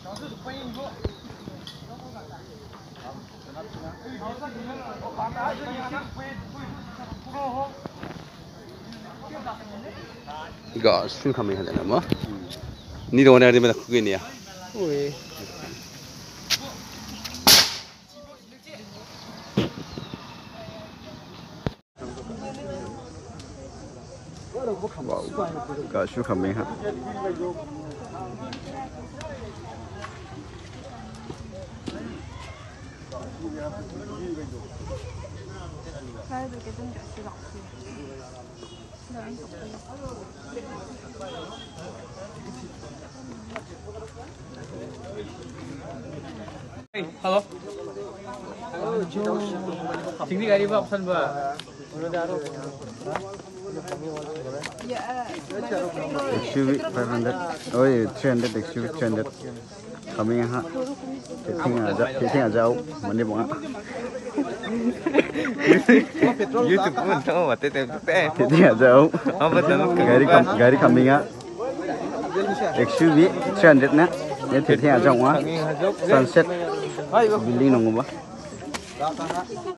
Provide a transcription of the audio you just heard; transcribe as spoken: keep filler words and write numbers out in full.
Iga sun kami hal nama. Ni dah orang ada mana kuih ni ya? Oi. Wow, iga sun kami ha. Hey, halo. Sini gari ba pesan ba? X U V five hundred. Oh, three hundred X U V three hundred. Kami ha. Teting aja, teting aja au. Mandi bunga. YouTube pun tahu mati tem teh. Teting aja au. Apa tahu Gari kam, gari kami ha. X U V three hundred na. Ini teting aja au. Sunset. Building nunggu ba?